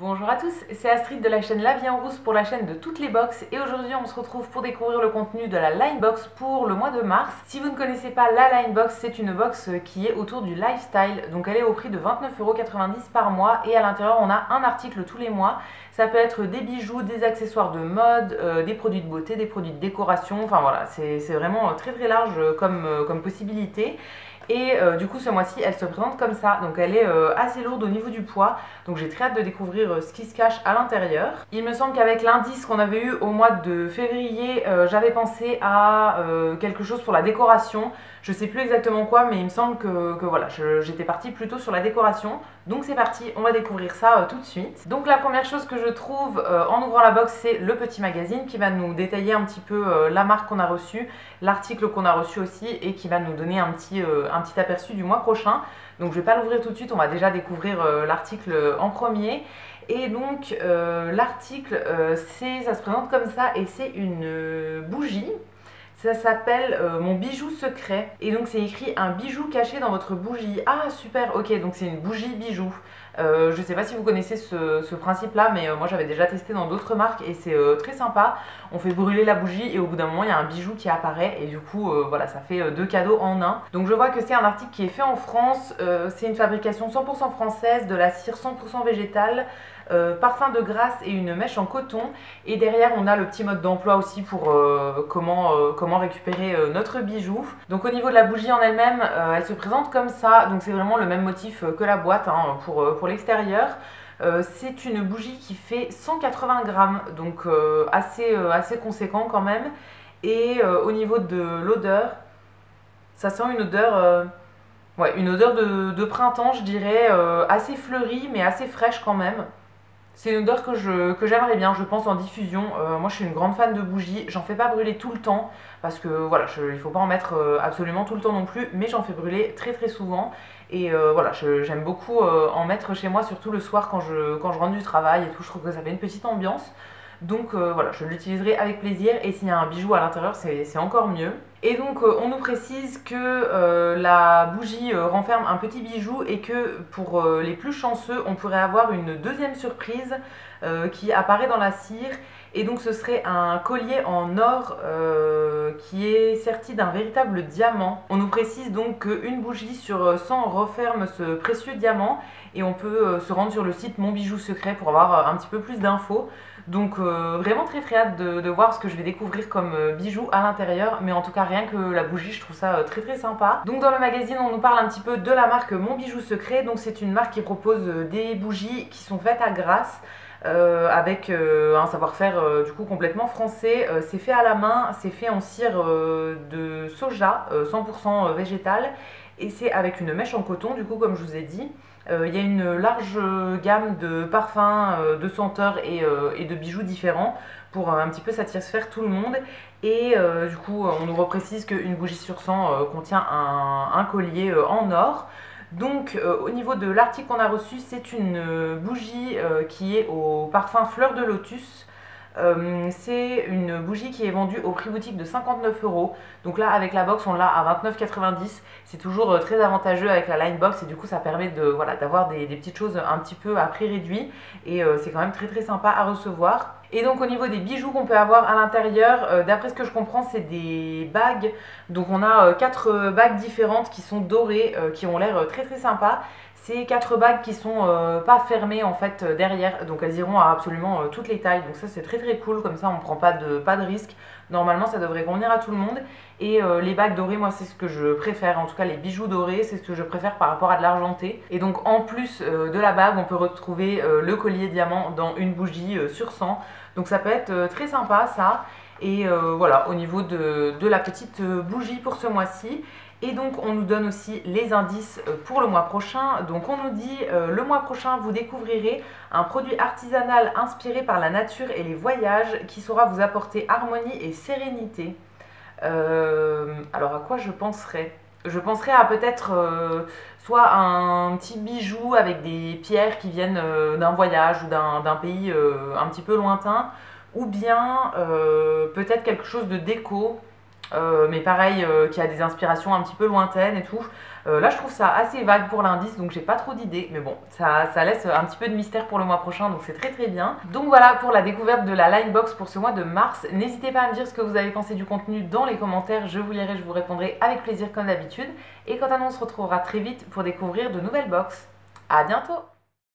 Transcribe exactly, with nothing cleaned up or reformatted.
Bonjour à tous, c'est Astrid de la chaîne La Vie en Rousse pour la chaîne de toutes les box et aujourd'hui on se retrouve pour découvrir le contenu de la Linebox pour le mois de mars. Si vous ne connaissez pas la Linebox, c'est une box qui est autour du lifestyle, donc elle est au prix de vingt-neuf euros quatre-vingt-dix par mois et à l'intérieur on a un article tous les mois. Ça peut être des bijoux, des accessoires de mode, euh, des produits de beauté, des produits de décoration, enfin voilà, c'est vraiment très très large comme, euh, comme possibilité. Et euh, du coup ce mois-ci elle se présente comme ça, donc elle est euh, assez lourde au niveau du poids, donc j'ai très hâte de découvrir euh, ce qui se cache à l'intérieur. Il me semble qu'avec l'indice qu'on avait eu au mois de février, euh, j'avais pensé à euh, quelque chose pour la décoration, je sais plus exactement quoi, mais il me semble que, que voilà, j'étais partie plutôt sur la décoration, donc c'est parti, on va découvrir ça euh, tout de suite. Donc la première chose que je trouve euh, en ouvrant la box, c'est le petit magazine qui va nous détailler un petit peu euh, la marque qu'on a reçue, l'article qu'on a reçu aussi et qui va nous donner un petit, euh, un petit aperçu du mois prochain. Donc je vais pas l'ouvrir tout de suite, on va déjà découvrir euh, l'article en premier. Et donc euh, l'article, euh, ça se présente comme ça et c'est une euh, bougie. Ça s'appelle euh, Mon bijou secret. Et donc c'est écrit un bijou caché dans votre bougie. Ah super, ok, donc c'est une bougie bijou. Euh, je ne sais pas si vous connaissez ce, ce principe là, mais euh, moi j'avais déjà testé dans d'autres marques et c'est euh, très sympa. On fait brûler la bougie et au bout d'un moment il y a un bijou qui apparaît et du coup euh, voilà, ça fait euh, deux cadeaux en un. Donc je vois que c'est un article qui est fait en France, euh, c'est une fabrication cent pour cent française, de la cire cent pour cent végétale, euh, parfum de grâce et une mèche en coton. Et derrière on a le petit mode d'emploi aussi pour euh, comment, euh, comment récupérer euh, notre bijou. Donc au niveau de la bougie en elle-même, euh, elle se présente comme ça, donc c'est vraiment le même motif que la boîte hein, pour, pour l'extérieur. Euh, c'est une bougie qui fait cent quatre-vingts grammes, donc euh, assez, euh, assez conséquent quand même. Et euh, au niveau de l'odeur, ça sent une odeur, euh, ouais, une odeur de, de printemps, je dirais, euh, assez fleurie mais assez fraîche quand même. C'est une odeur que je que j'aimerais bien, je pense, en diffusion. Euh, moi, je suis une grande fan de bougies. J'en fais pas brûler tout le temps parce que voilà, je, il faut pas en mettre euh, absolument tout le temps non plus, mais j'en fais brûler très très souvent. Et euh, voilà, j'aime beaucoup euh, en mettre chez moi, surtout le soir quand je, quand je rentre du travail et tout. Je trouve que ça fait une petite ambiance. Donc euh, voilà, je l'utiliserai avec plaisir et s'il y a un bijou à l'intérieur, c'est encore mieux. Et donc euh, on nous précise que euh, la bougie euh, renferme un petit bijou et que pour euh, les plus chanceux, on pourrait avoir une deuxième surprise euh, qui apparaît dans la cire. Et donc ce serait un collier en or euh, qui est serti d'un véritable diamant. On nous précise donc qu'une bougie sur cent referme ce précieux diamant et on peut euh, se rendre sur le site Mon Bijou Secret pour avoir un petit peu plus d'infos. Donc euh, vraiment très très hâte de, de voir ce que je vais découvrir comme euh, bijoux à l'intérieur, mais en tout cas rien que la bougie, je trouve ça euh, très très sympa. Donc dans le magazine on nous parle un petit peu de la marque Mon Bijou Secret, donc c'est une marque qui propose euh, des bougies qui sont faites à Grasse. Euh, avec euh, un savoir-faire euh, du coup complètement français. Euh, c'est fait à la main, c'est fait en cire euh, de soja euh, cent pour cent végétal et c'est avec une mèche en coton du coup comme je vous ai dit. Euh, il y a une large gamme de parfums, euh, de senteurs et, euh, et de bijoux différents pour euh, un petit peu satisfaire tout le monde. Et euh, du coup on nous reprécise qu'une bougie sur cent euh, contient un, un collier euh, en or. Donc euh, au niveau de l'article qu'on a reçu, c'est une euh, bougie euh, qui est au parfum fleur de lotus. Euh, c'est une bougie qui est vendue au prix boutique de cinquante-neuf euros. Donc là avec la box on l'a à vingt-neuf quatre-vingt-dix. C'est toujours euh, très avantageux avec la Linebox et du coup ça permet de voilà, d'avoir des, des petites choses un petit peu à prix réduit. Et euh, c'est quand même très très sympa à recevoir. Et donc au niveau des bijoux qu'on peut avoir à l'intérieur, euh, d'après ce que je comprends, c'est des bagues. Donc on a euh, quatre euh, bagues différentes qui sont dorées, euh, qui ont l'air euh, très très sympa. C'est quatre bagues qui sont euh, pas fermées en fait euh, derrière, donc elles iront à absolument euh, toutes les tailles. Donc ça c'est très très cool, comme ça on prend pas de, pas de risque. Normalement ça devrait convenir à tout le monde. Et euh, les bagues dorées, moi c'est ce que je préfère, en tout cas les bijoux dorés, c'est ce que je préfère par rapport à de l'argenté. Et donc en plus euh, de la bague, on peut retrouver euh, le collier diamant dans une bougie euh, sur cent. Donc ça peut être euh, très sympa ça. Et euh, voilà, au niveau de, de la petite euh, bougie pour ce mois-ci. Et donc on nous donne aussi les indices pour le mois prochain. Donc on nous dit euh, le mois prochain vous découvrirez un produit artisanal inspiré par la nature et les voyages qui saura vous apporter harmonie et sérénité. Euh, alors à quoi je penserais? Je penserais à peut-être euh, soit un petit bijou avec des pierres qui viennent euh, d'un voyage ou d'un pays euh, un petit peu lointain, ou bien euh, peut-être quelque chose de déco. Euh, mais pareil, euh, qui a des inspirations un petit peu lointaines et tout. Euh, là je trouve ça assez vague pour l'indice, donc j'ai pas trop d'idées, mais bon, ça, ça laisse un petit peu de mystère pour le mois prochain, donc c'est très très bien. Donc voilà pour la découverte de la Linebox pour ce mois de mars. N'hésitez pas à me dire ce que vous avez pensé du contenu dans les commentaires, je vous lirai, je vous répondrai avec plaisir comme d'habitude. Et quant à nous, on se retrouvera très vite pour découvrir de nouvelles box. À bientôt!